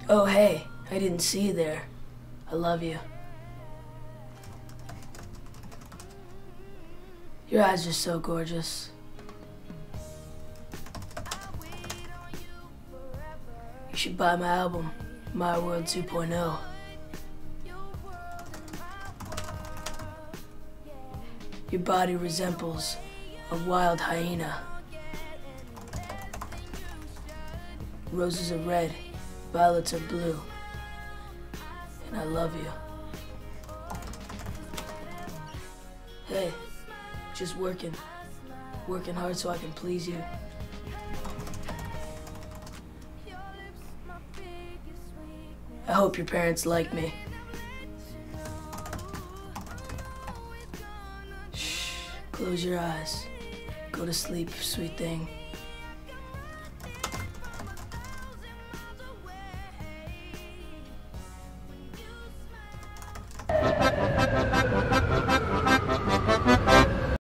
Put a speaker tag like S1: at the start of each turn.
S1: Oh, hey, I didn't see you there. I love you. Your eyes are so gorgeous. You should buy my album, My World 2.0. Your body resembles a wild hyena. Roses are red, violets are blue, and I love you. Hey, just working hard so I can please you. I hope your parents like me. Shh, close your eyes. Go to sleep, sweet thing.